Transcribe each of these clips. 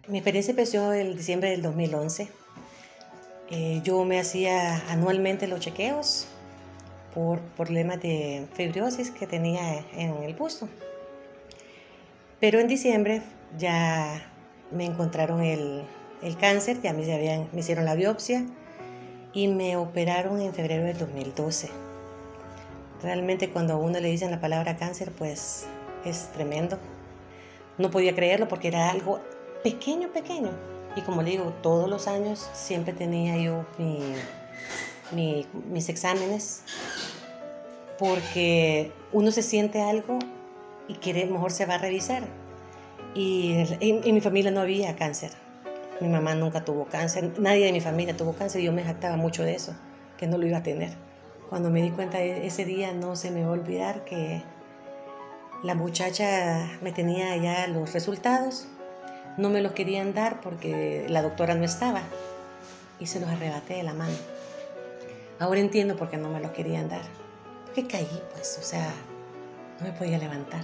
Mi experiencia empezó el diciembre del 2011. Yo me hacía anualmente los chequeos por problemas de fibrosis que tenía en el busto. Pero en diciembre ya me encontraron el cáncer, ya me hicieron la biopsia y me operaron en febrero del 2012. Realmente cuando a uno le dicen la palabra cáncer, pues es tremendo. No podía creerlo porque era algo pequeño. Y como le digo, todos los años siempre tenía yo mis exámenes, porque uno se siente algo y quiere, mejor se va a revisar. Y en mi familia no había cáncer. Mi mamá nunca tuvo cáncer, nadie de mi familia tuvo cáncer y yo me jactaba mucho de eso, que no lo iba a tener. Cuando me di cuenta ese día, no se me va a olvidar que la muchacha me tenía ya los resultados. No me los querían dar porque la doctora no estaba y se los arrebaté de la mano. Ahora entiendo por qué no me los querían dar. Porque caí, pues, o sea, no me podía levantar.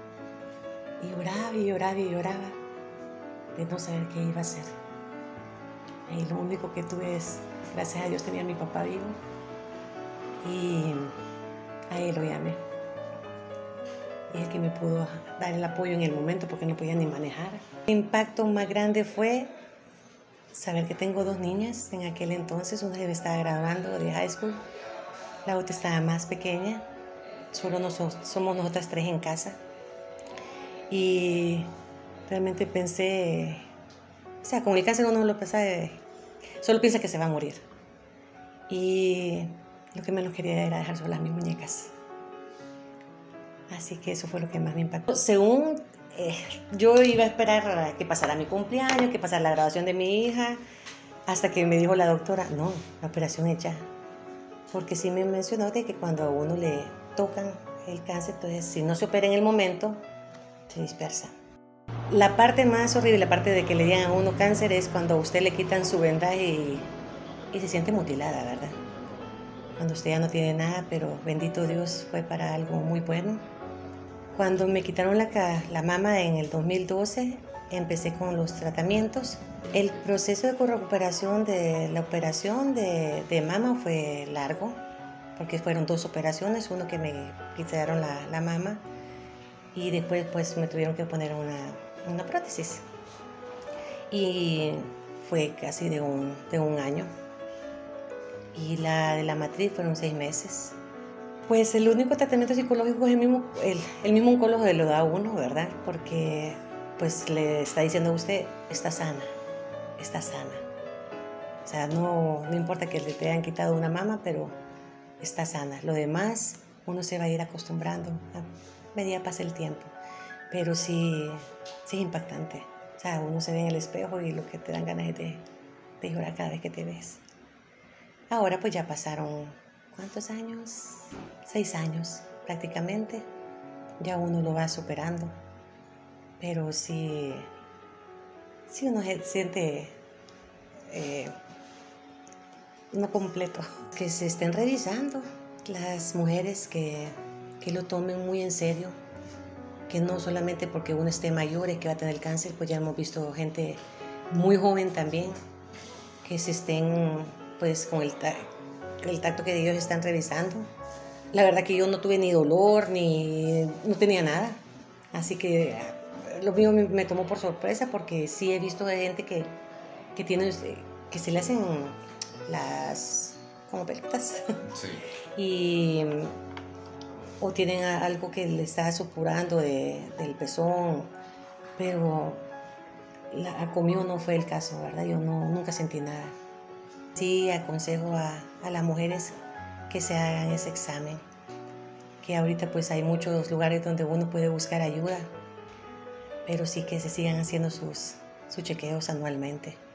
Y lloraba de no saber qué iba a hacer. Y lo único que tuve es, gracias a Dios, tenía a mi papá vivo y a él lo llamé. Y el que me pudo dar el apoyo en el momento porque no podía ni manejar. El impacto más grande fue saber que tengo dos niñas en aquel entonces. Una se estaba graduando de high school, la otra estaba más pequeña. Solo somos nosotras tres en casa. Y realmente pensé, o sea, con el cáncer uno lo piensa, solo piensa que se va a morir. Y lo que menos quería era dejar solas mis muñecas. Así que eso fue lo que más me impactó. Según yo iba a esperar a que pasara mi cumpleaños, que pasara la graduación de mi hija, hasta que me dijo la doctora, no, la operación es ya. Porque sí me mencionó de que cuando a uno le tocan el cáncer, entonces si no se opera en el momento, se dispersa. La parte más horrible, la parte de que le digan a uno cáncer, es cuando a usted le quitan su vendaje y se siente mutilada, ¿verdad? Cuando usted ya no tiene nada, pero bendito Dios, fue para algo muy bueno. Cuando me quitaron la mama en el 2012, empecé con los tratamientos. El proceso de recuperación de la operación de mama fue largo, porque fueron dos operaciones, uno que me quitaron la mama y después pues me tuvieron que poner una prótesis. Y fue casi de un año. Y la de la matriz fueron 6 meses. Pues el único tratamiento psicológico es el mismo oncólogo lo da a uno, ¿verdad? Porque pues le está diciendo a usted, está sana. O sea, no importa que le te hayan quitado una mama, pero está sana. Lo demás, uno se va a ir acostumbrando a medida pasa el tiempo. Pero sí es impactante. O sea, uno se ve en el espejo y lo que te dan ganas es de llorar cada vez que te ves. Ahora pues ya pasaron, ¿cuántos años? 6 años prácticamente. Ya uno lo va superando. Pero sí uno se siente no completo. Que se estén revisando las mujeres que lo tomen muy en serio. Que no solamente porque uno esté mayor y que va a tener cáncer, pues ya hemos visto gente muy joven también que se estén pues con el tacto que ellos están revisando. La verdad que yo no tuve ni dolor, no tenía nada. Así que lo mío me tomó por sorpresa porque sí he visto de gente que se le hacen las como pelotas. Sí. O tienen algo que le está supurando del pezón, pero conmigo no fue el caso, ¿verdad? Yo nunca sentí nada. Sí aconsejo a las mujeres que se hagan ese examen, que ahorita pues hay muchos lugares donde uno puede buscar ayuda, pero sí que se sigan haciendo sus chequeos anualmente.